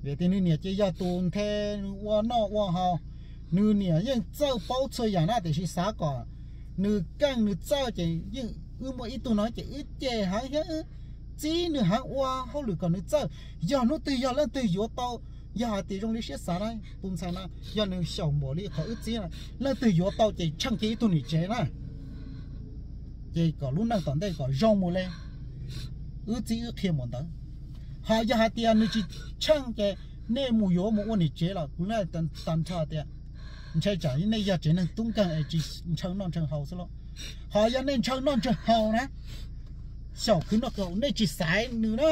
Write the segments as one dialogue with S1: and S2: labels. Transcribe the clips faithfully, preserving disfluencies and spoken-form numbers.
S1: về thì nửa chỉ giờ tuần thế qua nọ qua hao nửa nửa nhưng trâu bao chơiอย่างนั้นแต่ชีสาก่อนนือกั้งนือเจ้าจะยิ่งอือมาอีตัวน้อยจะอึดเจหายเยอะจีนือหางว่าเขาหรือก่อนนือเจ้าอย่าโน้ตีอย่าเล่นตีหัวเตาอย่าตีตรงนี้เสียสาไรปุ่มใส่นะอย่านือเฉาหมอลี่เขาอึดจีนะเล่นตีหัวเตาจะช่างจีตัวนี้เจนะเจก็รู้นั่งตอนได้ก็ร้องหมดเลยอึดจีอึดเขียหมดตั้งหาอย่าหาตีนือจีช่างแกเน่หมูโยหมูวันนี้เจละกูน่าตันตันชาเตียใช่จ่ายในยาเจนังตุ้งกันไอจีช่างนอนช่างเฮาซะแล้วหายันเน่ช่างนอนช่างเฮานะเสาขึ้นนอกเราในจีสายหนึ่งนะ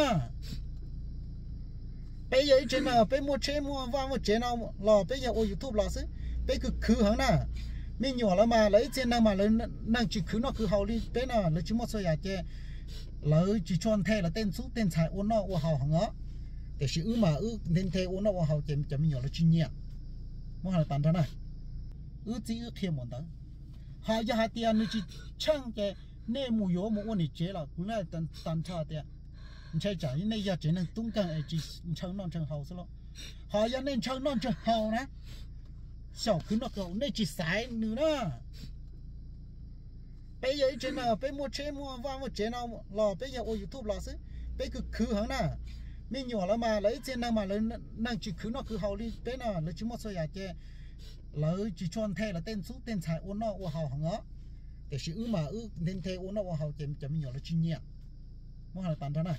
S1: ไปยังเจน่ะไปมัวเชมัวว่ามัวเจน่ะหล่อไปยังโอยูทูบหล่อซิไปคือคือหังน่ะไม่หย่อแล้วมาเลยเจน่ะมาเลยนั่งจีคือนอกคือเฮาลิไปน่ะเลยจีมัวสวยเจเลยจีชวนเทแล้วเต้นสู้เต้นชายอ้วนนอกอ้วนเฮาหังอ่ะแต่ชื่อมาอื้อเต้นเทอ้วนนอกอ้วนเฮาเจจะไม่หย่อแล้วจีเนี่ยมั่งหาตันเท่านั้นอึจีอึเขียหมดตั้งหาอย่าหาเตียนจีช่างแกเน่หมูโยหมูวันนี้เจละกูน่าตันตันชาเตียใช่จ่ายในยาเจนังตุ้งกันไอจีช่างนอนช่างเฮาซะแล้วหายันเน่ช่างนอนช่างเฮานะเสาขึ้นนอกเราในจีสายหนึ่งนะไปยังเจน่ะไปมัวเชมัวว่ามัวเจน่ะหล่อไปยังโอยูทูบหล่อซิไปคือคือหังน่ะไม่หย่อแล้วมาเลยเจน่ะมาเลยนั่งจีคือนอกคือเฮาลิไปน่ะเลยจีมัวสวยเจเลยจีชวนเทแล้วเต้นสู้เต้นชายอ้วนนอกอ้วนเฮาหังอ่ะแต่ชื่อมาอื้อเต้นเทอ้วนนอกอ้วนเฮาจะจะไม่หย่อแล้วจีเนี่ยมั่งหาตันเท่านั้น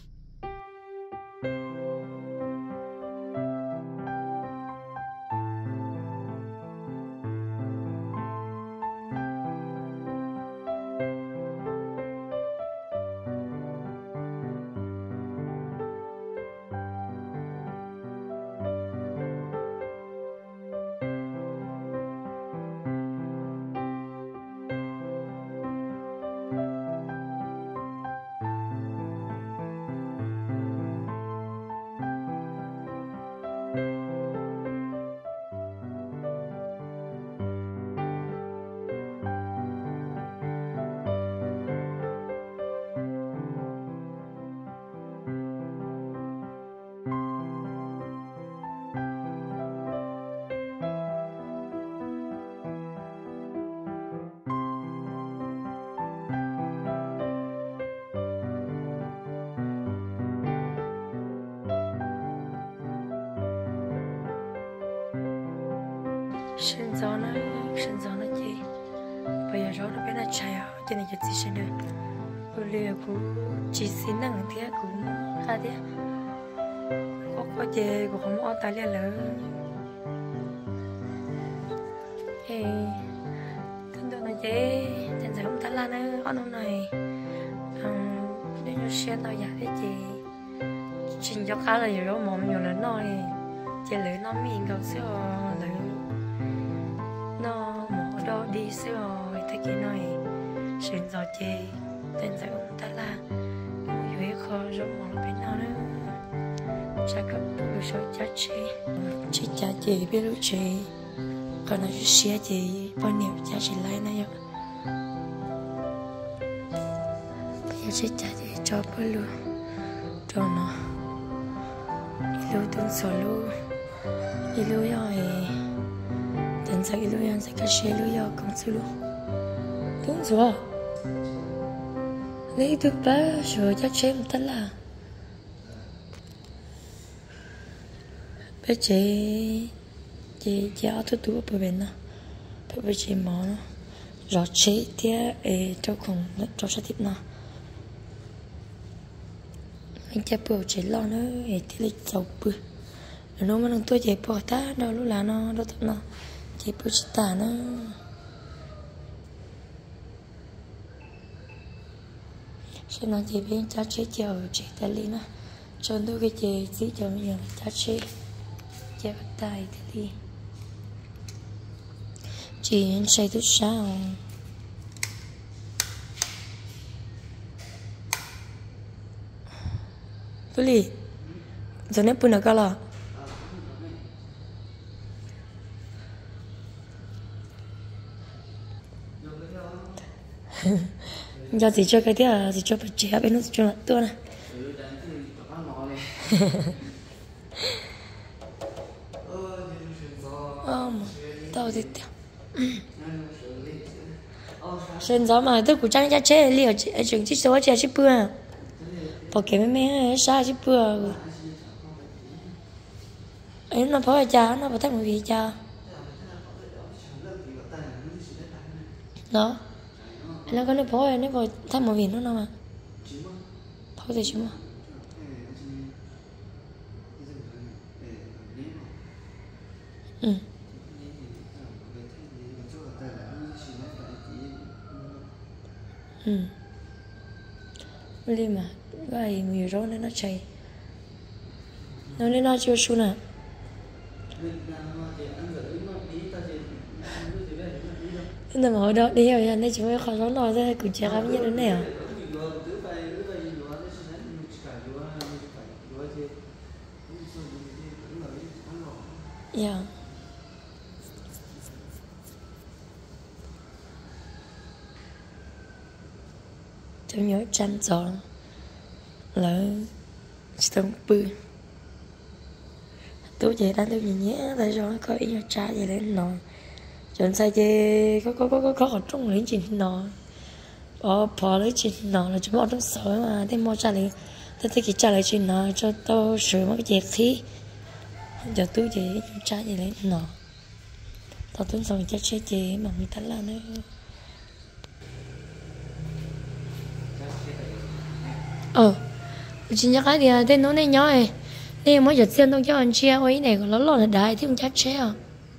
S2: sinh gió nó sinh gió nó chi bây giờ gió nó bé nó chạy à cho nên chỉ sinh được bây giờ cũng chỉ xin năng thế cũng hai thế có có gì cũng không ở tại là lớn thì thân đồ này chế chân sẽ không thấy là nó ở nơi này nếu như xe tao giả thế chị trình cho khá là nhiều mồm nhiều lớn rồi chị lưỡi nó miệng cầu xíu lưỡi nó mỏ đó đi xíu rồi thế kia này xin gió chị tên sẽ không thấy là mua dưới kho rồi mỏ bên nó nữa chắc gặp tôi số cha chị chị cha chị biết lúc chị còn nó xe chị bao nhiêu cha chị lấy nó vậy bây giờ chị cha chị cho bao luôn cho nó ilu tung solo ilu rồi tên sao ilu yang sẽ cái xe ilu rồi con solo tung rồi lấy được ba rồi chắc chế một tấn là bé chị chị chị ở thứ tuổi bởi bên nào bởi vì chị mỏ nó rõ chế thế để cho cùng cho sát tiếp nào anh cha bữa chị lo nó để thì lấy dầu bự nó mà nó tôi chị bỏ ta đâu lúc là nó đâu thật nào chị bữa chị ta nó cho nó chị bên cha chế chờ chị ta đi nó cho tôi cái chị chỉ chờ bây giờ cha chế chế bắt tay thì đi chị anh say thức sao Tuli, giờ nếp bún ở đâu? Giờ chỉ cho cái thế chỉ cho trẻ bên nó cho tôi này. tao thì sen gió mà tôi cũng chẳng chắc chế liều chừng chỉ số chỉ chỉ bữa bỏ cái mấy mấy sao chỉ bữa ấy nó phơi cha nó phải thay một vị cha đó nó có nó phơi nó phải thay một vị nó nào mà phơi thì chứ mà ừ ừ mà vậy nhiều rồi nên nó chạy nó nên nó chưa xuống nè nhưng mà hồi đó đi rồi nên chúng tôi khó sống nổi ra cũng chả làm như thế này à yeah tôi nhớ chăn gió là sông bự tôi về đang tôi nhìn nhé tại sao có ý cho cha về lên nồi chọn sai chơi có có có có có ở trong lấy chuyện nồi bỏ bỏ lấy chuyện nồi là chúng bọn nó sợ mà thế mua cha lại thế thế cái cha lại chuyện nồi cho tôi sửa một cái gì thì giờ tôi về cha về lên nồi tao tuấn xong cha chơi chơi mà người ta là nữa ờ chị nhắc cái gì à tên nó này nhỏ này nên mới giật xem tôi cho anh chia ấy này còn nó lo là đại thì không chắc chế à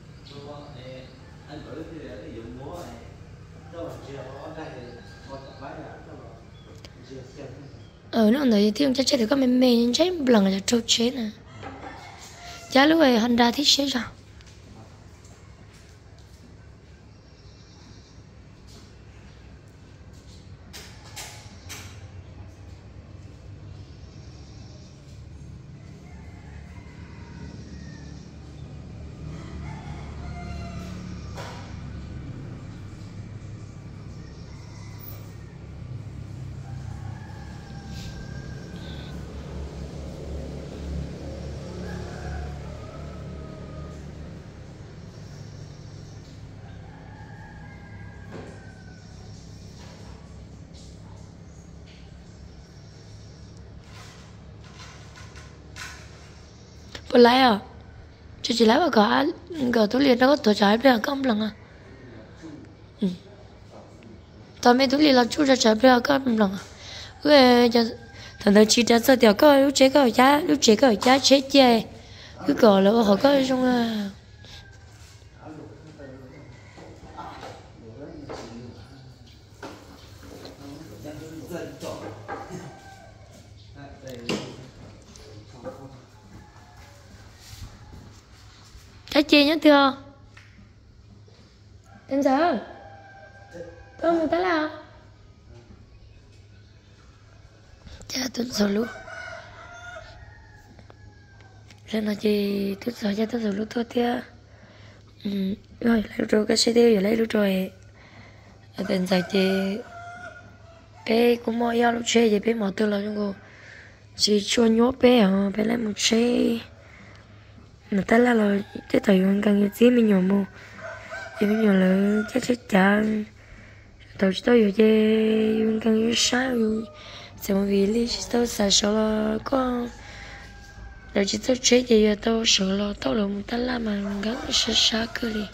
S2: ờ nó nói thì không chắc chế thì có mềm mềm chế lần là trâu chế nè giá lúc này Honda thích chế rồi bữa lại à chứ chỉ lấy vào cả cả túi liền nó có tổ trái bây giờ cắm lần à ừ tao mấy túi liền là chú cho trái bây giờ cắm lần à cái giờ thằng thằng chị đã sợ tiểu có lúc chế có ở giá lúc chế có ở giá chế chè cứ cỏ là họ có trong à trái chè nhá thưa đến giờ không người ta là cha tuấn sầu luôn rồi nó chỉ tuấn sầu cha tuấn sầu luôn thôi thưa ừ rồi lấy rồi cái xe tiêu rồi lấy rồi đến giờ thì bé cũng mua yêu lúc chơi thì bé mua từ lâu rồi chỉ cho nhớ bé à bé lấy một xe mà ta là là cái thời gian càng nhiều gì mình nhiều mua thì mình nhiều là chắc chắc chắn đầu chỉ tôi giờ chơi càng nhiều sao xong vì lý tôi sợ sợ là có đầu chỉ tôi chơi thì tôi sợ là tôi là một ta là mà gắn sợ sợ cơ đi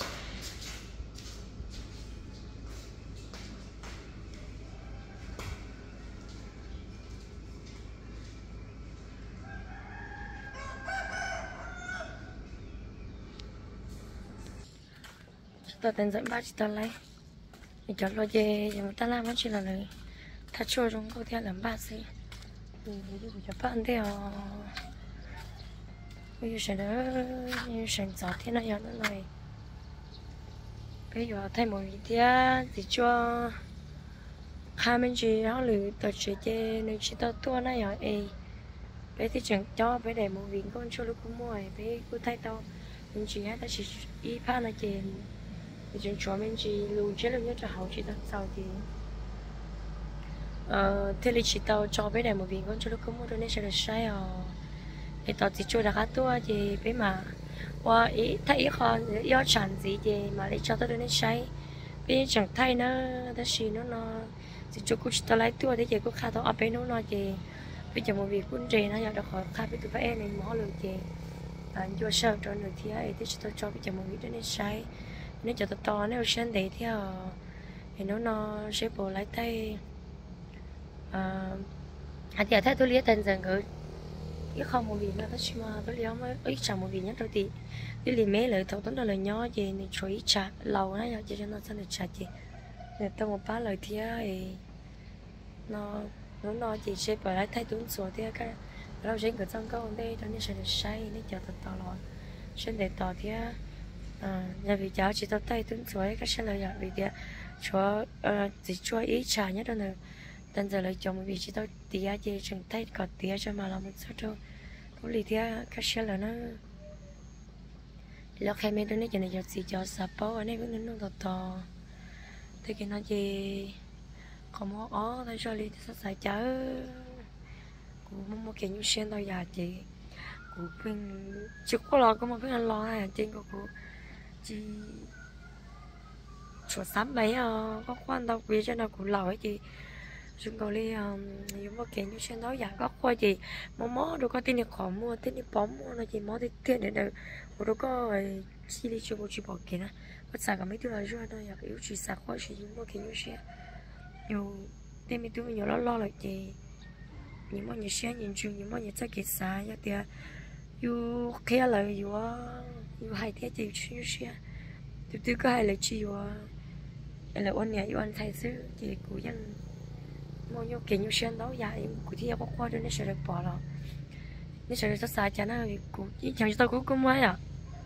S2: tao tên dẫn ba chị tao lấy mình chọn lo về nhưng ta làm chỉ là lời thắt chua trong câu theo làm ba gì thì đi cho bạn theo bây giờ sẽ đỡ như sẽ giọt thế này nó này bây giờ thay một video thì cho hai mình chỉ họ lựa tờ chế chế nếu chỉ tao tua này ở e bây thì chẳng cho bây để một viên con cho lúc cũng mua bây cứ thay tao mình chỉ hay ta chỉ y pha là chèn thì chúng cho mình chỉ luôn chế luôn nhất cho hậu chỉ tao sau thì ờ thế thì chỉ tao cho bé này một viên con cho lúc cũng mua nên sẽ được sai à để tao chỉ cho đã khá tua thì bé mà và ý thấy con do chẳng gì gì mà lấy cho tôi đến say bây chẳng thay nó ta xì nó nó thì cho cô ta lấy tua thế chị cô khai tao ở bên nó nó chị bây giờ một việc quân trì nó giờ được khỏi khai với tụi phải em này mỏ lừa chị anh cho sao cho người thì ấy thì tôi cho bây giờ một việc đến say nếu cho tôi to nếu sen để theo thì nó nó sẽ bổ lấy tay à anh giờ thấy tôi lấy tên rằng cứ cái không một việc nào đó chứ mà tôi lấy mới ít chẳng một việc nhất đâu thì cái liền mấy lời thầu tốn là lời nhỏ gì này chuối chả lâu nó giờ cho nó sẽ được chả chị để tôi một ba lời thì ấy nó nó nó chỉ sẽ phải lấy thay tuấn số thì cái lâu trên cái trong câu đây đó nên sẽ được say nên chờ thật to rồi sẽ để tỏ thì à nhà vì cháu chỉ tao tay tuấn số cái sẽ lời vì thế cho chỉ cho ít chả nhất đâu nữa tên giờ lời chồng vì chỉ tao tía gì chẳng thấy còn tía cho mà làm một số đâu có lý thì cái sẽ là nó lúc khi mình đến này giờ gì cho sập bao anh ấy vẫn nó to to thế cái nó gì không có ó thấy cho lý thì sẽ xài chớ cũng muốn một cái như sen đâu già chị cũng bên chỉ có lo có một cái anh lo này trên của cô chị chuột sắm mấy có quan đâu quý cho nó cũng lò ấy chị chúng tôi đi dùng một cái như sen đó già có qua chị mò mò đâu có tiền để khó mua tiền để bóng mua nó chỉ mò thì tiền để được đâu có xí đi cho cô chị bỏ cái này có xài cả mấy thứ là rồi đâu yếu chỉ xài qua chỉ dùng một cái như sen nhiều tiền mấy thứ nhiều lo lo lại chị những món như sen nhìn chung những món như chắc cái xài như thế yêu kia là yêu yêu hai thế chị như sen từ từ có hai là chị yêu là ôn nhà yêu anh thay xứ chị của dân mua nhiều kiểu như sen đấu dài của thì có qua đến nó sẽ được bỏ rồi nó sẽ được xài cho nó của chỉ chẳng tôi cũng cũng mấy à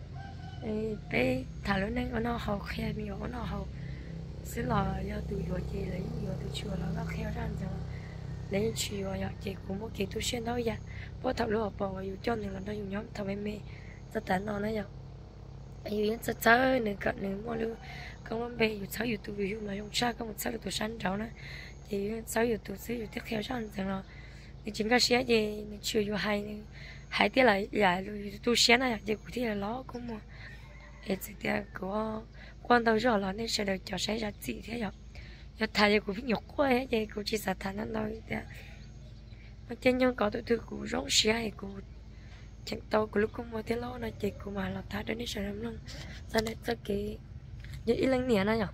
S2: bé thả lớn lên nó hậu khe mi ở nó hậu xứ là do từ rồi chị lấy nhiều từ chùa là nó khéo ra rồi lấy chùa rồi chị cũng có kiểu tu sen đấu dài bố thảo lúa bỏ vào cho nên là nó dùng nhóm thảo em mê rất tán nó đấy nhở yêu những rất chơi nên cận nên mua luôn không có bé yêu cháu yêu tu yêu mà用cha có một cháu được tu san cháu nữa thì sáu giờ tụi sẽ tiếp theo cho anh rằng là thì chính cái xe gì chưa vô hay hai tiếng lại lại tôi xe này thì cũng thì là nó cũng mà thì thì có quan đầu rồi là nên sẽ được cho xe ra gì thế nhở giờ thay cũng nhục quá ấy vậy cũng chỉ là thay nó thôi thì mà trên nhau có tụi tôi cũng rong xe hay cũng chẳng tàu của lúc cũng mua thế lo này chị cũng mà là thay đến sẽ làm luôn cho nên cho cái như ít lần nhẹ này nhở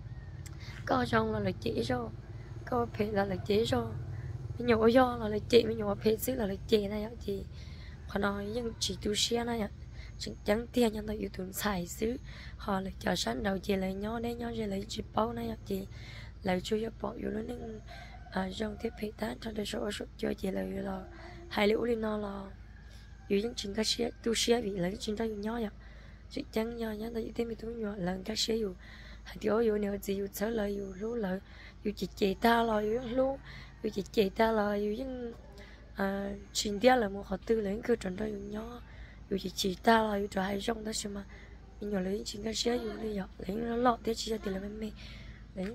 S2: có trong là lịch chỉ rồi có phải là lịch chỉ rồi mình nhỏ do là lịch chỉ mình nhỏ phải xứ là lịch chỉ này chị họ nói nhưng chỉ tu xe này ạ chẳng tiền nhân tôi yêu tuần xài xứ họ là chờ sáng đầu chị lại nhỏ đấy nhỏ chị lại chỉ bao này chị lại chưa cho bỏ vô nó nên trong thiết bị tán trong đời số cho chị lại là hai liễu lên nó là yêu những chuyện các xe tu xe bị lấy chuyện tay nhỏ vậy chị chẳng nhỏ nhá tôi tên mình tôi nhỏ lần các xe dù thì ở yêu nếu gì yêu sợ lời yêu lú lời yêu chị chị ta là yêu lú yêu chị chị ta là yêu những chuyện kia là một họ tư lấy cơ trận đó yêu nhỏ yêu chị chị ta là yêu trái trong đó xem mà mình nhỏ lấy chuyện cái xe yêu đi học lấy nó lọt tiếc chỉ cho tiền là mê mê lấy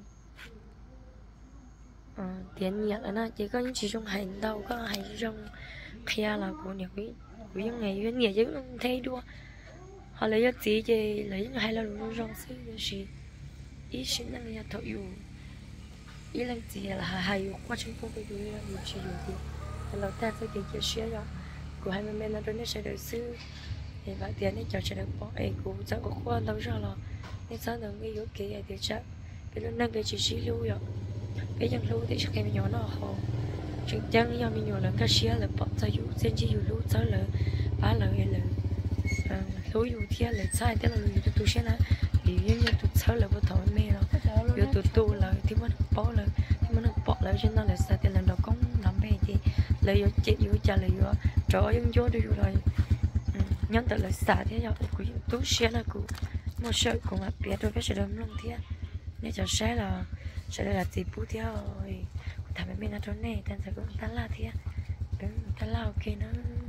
S2: tiền nhật là chỉ có những chuyện trong hành đâu có hành trong kia là của nhiều quý của những ngày doanh nghiệp chứ không thấy đua họ lấy cái gì gì lấy hay là luôn rong xứ gì ý xin năng là thọ yêu ý là gì là hay qua trên phố cái gì là chỉ yêu gì là ta sẽ cái chia sẻ rồi của hai bên nó đến sẽ được xứ thì vậy tiền này cho sẽ được bỏ ấy của cháu có quan đâu ra là nên sao được cái yếu kia thì chắc cái lúc nâng cái chỉ xí lưu rồi cái dân lưu thì khi mình nhỏ nó hồ chừng chân do mình nhỏ là cái xía là bỏ cho yêu xin chỉ yêu lưu cháu là ba lời là lối yêu thiên là sai thế là yêu tụi tôi sẽ là thì như như tụi cháu là vô thổi mê rồi yêu tụi tôi là thì mình bỏ là thì mình bỏ lại cho nó là sai thì lần đầu cũng làm bè thì là yêu chị yêu cha là yêu trò yêu vô đi rồi nhân tự là sai thế rồi của tôi sẽ là của một sự cũng là biết rồi cái sự đâm luôn thế nên cho sai là sẽ là gì bút theo rồi thằng mình là chỗ này thành sự cũng tan la thế tan la ok nó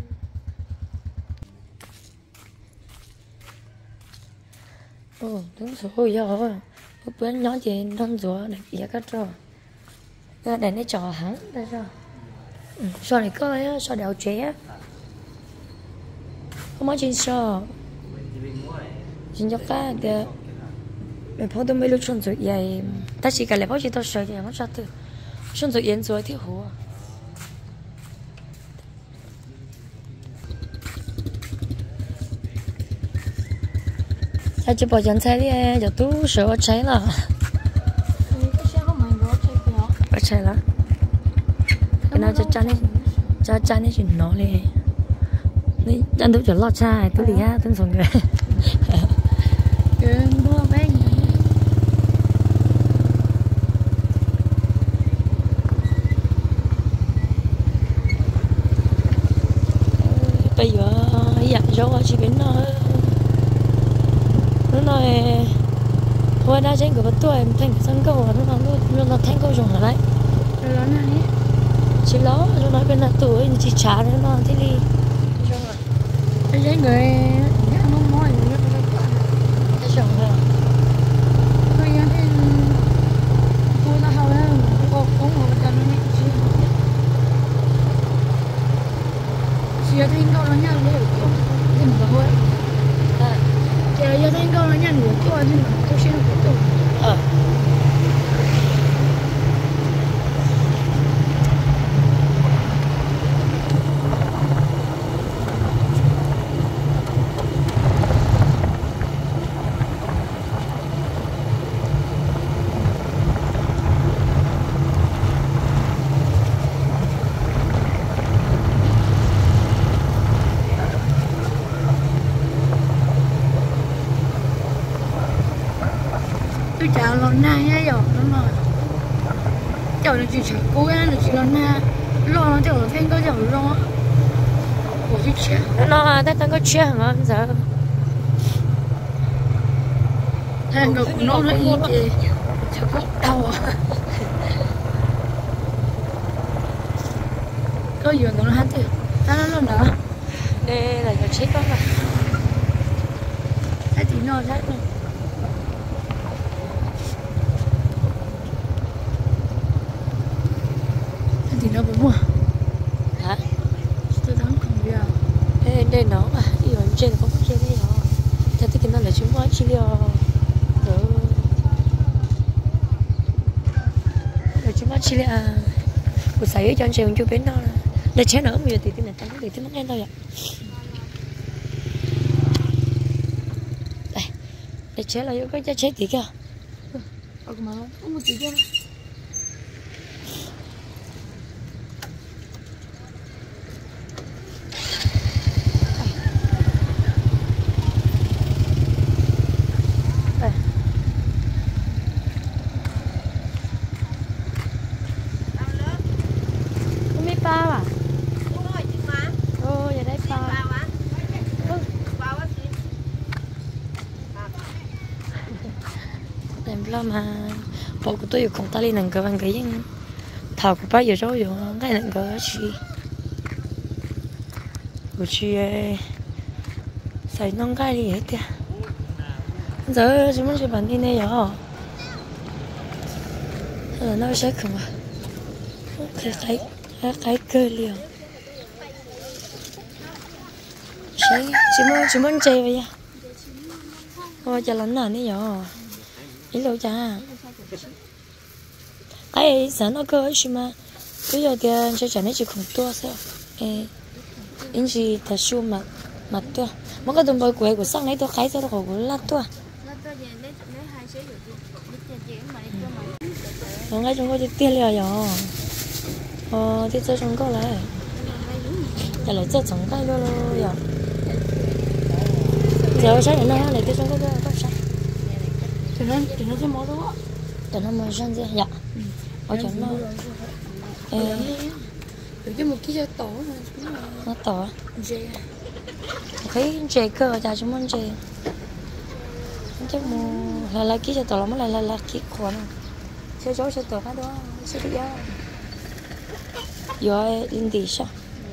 S2: ồ đúng rồi giờ bữa nhỏ chị non rùa để giờ các trò để nó trò hả đây sao sao này có ấy sao đèo chế không có chuyện sao chính cho cá thì mình phong tôi mấy lúc xuân rồi vậy ta chỉ cả lại bao nhiêu tao sợ thì không sao từ xuân rồi yên rồi thì hổ ta chỉ bỏ chân trái đi giờ tú sợ cháy là bỏ cháy là cái nào cho chăn đi cho chăn đi chuyện nó điนี่จันทุกจุดรอดใช่ตุลีฮะต้นสนเลยเกินพ่อแม่ไปอยู่อยากรู้ว่าชีวิตnó nó nói hồi đó trên của bắt tuổi em thành sân câu nó nó nó nó thành câu dùng hả đấy nó này chỉ lo nó nói bên là tuổi chỉ trả nó nó thế đi cái người không nói gì hết cái chồng rồi tôi nghe thấy cô ta hầu hết cô cũng ngồi bên cạnh nó chỉ chỉ thấy câu nó nhăn đấy thì mình thôi chỉ là thấy câu nó nhăn của tôi thì tôi xin của tôi ờ chào lo na nhá giờ nó nói chào nó chỉ chào cô á nó chỉ lo na lo nó chào nó thêm có chào lo của cái chuyện nó ta ta có chuyện mà bây giờ thằng nó nó nó ít thì chào có đau à có gì nó hát thì ta nó nó nữa đây là cái chết con mà cái gì nó rất là thì nó vẫn mua hả tôi thắng không biết đây đây nó mà đi vào trên có trên đây nó thật thì cái nó là chúng nó chỉ liều rồi rồi chúng nó chỉ là cuộc sống cho anh chị chú bên nó để chế nữa bây giờ thì cái này tăng thì nó nhanh thôi ạ đây để chế là có cái chế tí kìa mà không một tí kìa mà bộ của tôiอยู่ของตาลีนั่นก็มันก็ยังถอดกูไปอยู่chỗอยู่cáiนั่นก็ชีกูชีใส่น้องcái gì hết kìa giờ chúng mình sẽ bán đi này rồi là nó sẽ không à cái cái cái cơ liền sẽ chúng mình chúng mình chơi vậy ôi chả lắm nào này rồi ý lâu cha cái sáng nó cơ chứ mà bây giờ thì cho chả nên chỉ không tua sao ê anh chị thật su mà mặt tua mà cái đồng bồi quế của sang này tôi khai sao tôi cũng lát tua nó ngay chúng tôi đi tiền liền rồi ờ thì cho chúng tôi lại giờ lại cho chúng cái luôn rồi giờ sáng nay nó lại cho chúng tôi tốt sao thì nó thì nó sẽ mua đó thì nó mua sang gì dạ ở chỗ nó rồi cái một cái tổ nó tổ thấy chè cơ cha chúng mình chè chứ mua là là cái tổ là mới là là là cái khoản sẽ chỗ sẽ tổ cái đó sẽ được giá rồi linh tỷ sao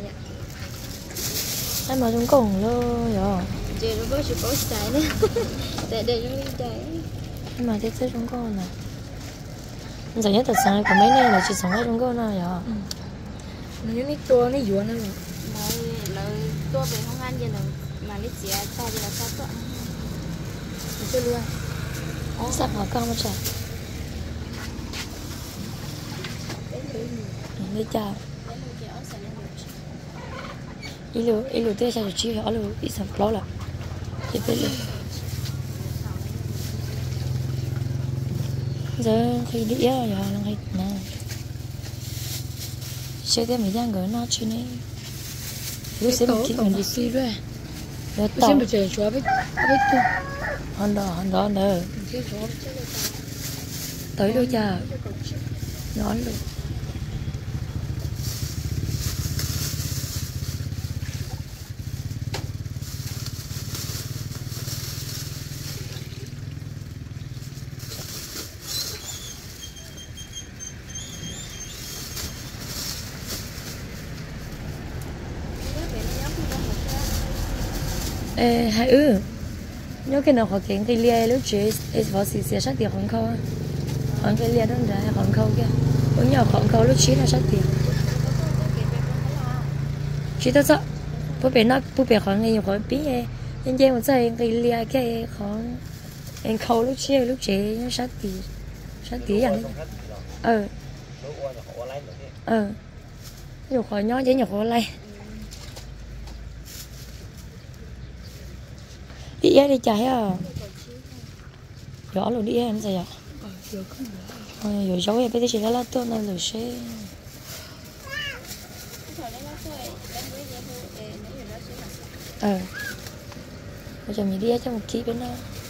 S2: em mà chúng cùng luôn rồi chè nó có sự có trái đấy để để nó đi trái mà thế thế chúng con này giờ nhất thật sáng của mấy này là chỉ sống ở chúng con này à nó những cái tua nó dùa nữa mà là tua về không ăn gì nữa mà nó chỉ cho gì là sao vậy Chơi luôn. Áo sạc họ con mà chạy. Đi chào. Ilu ilu tê sao chỉ họ lu ít sắm ló là. Chỉ biết luôn. Giờ khi đi á giờ là hay nè. Sẽ thêm mấy giang gửi nó chứ này. Lúc sẽ mình mình đi xí rồi. Rồi tao. Xem bây giờ chúa biết biết tu. Hắn đó hắn đó nè. Tới đâu cha. Nó luôn. Ê, hai ư nhớ cái nào họ kiện cái lia lúc chị ấy vào xì xì sát tiền khoảng khâu á khoảng cái lia đó ra khoảng khâu kia cũng nhờ khoảng khâu lúc chín là sát tiền chị ta sợ bố bé nó bố bé khoảng ngày khoảng bí ấy nhân dân một giây cái lia cái khoảng anh khâu lúc chín lúc chị nó sát tiền sát tiền rằng ờ ờ nhiều khỏi nhỏ chỉ nhiều khỏi lay đi đi chạy à rõ luôn đi em sao vậy rồi giấu em bây giờ chỉ là lát tôi nên rồi sẽ ờ bây giờ mình đi cho một ký bên đó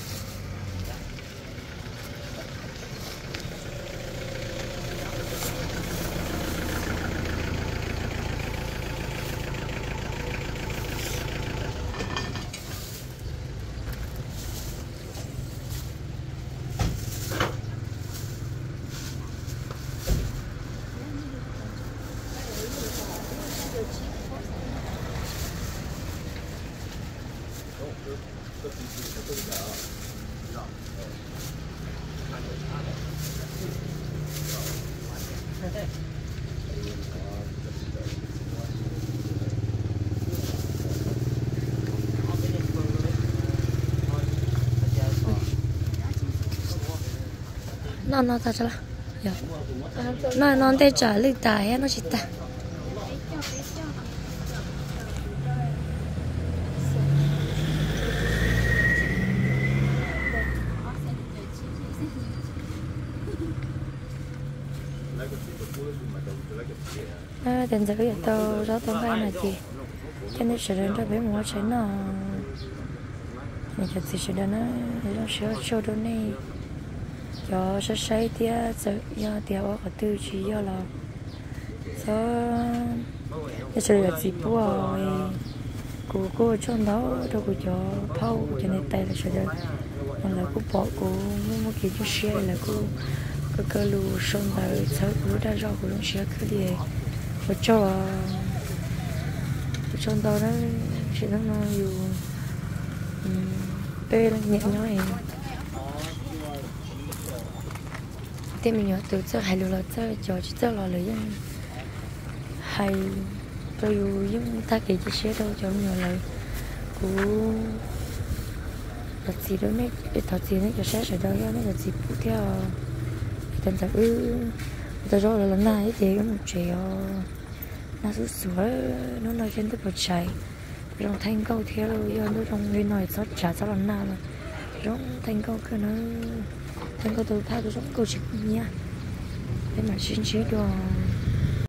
S2: nó nó ta cho là nó nó để trả lịch tài nó chỉ ta à tiền giờ cái tàu gió tàu bay này chị cho nên sẽ đến cho bé mua chén nó này cho chị sẽ đến nó nó sẽ cho đồ này cho sẽ xây tia giờ do tia ở cái tư chỉ do là do cái sự là gì bùa của cô trong đó đâu có cho phao cho nên tay là sẽ được còn là cô bỏ cô mua kiểu cho xe là cô cái cái lù xong rồi sau cô đã ra cô luôn xe cái gì và cho trong đó đó chị nó nó dù tê là nhẹ nhõi thế mình nhớ từ trước hai lúa là chơi cho chỉ cho là lấy hay tôi dùng ta kể chia sẻ đâu cho nhiều lời của là gì đó này để thật gì này cho sẽ sẽ đâu nó là gì phụ theo tên thật ư tôi cho là lần này thì có một trẻ nó rút sủa nó nói trên tức bật chạy trong thành câu theo rồi do nó trong người nói sót trả sao lần nào mà trong thành câu cứ nó thành câu tôi thay tôi giống câu chuyện nha để mà xin chế cho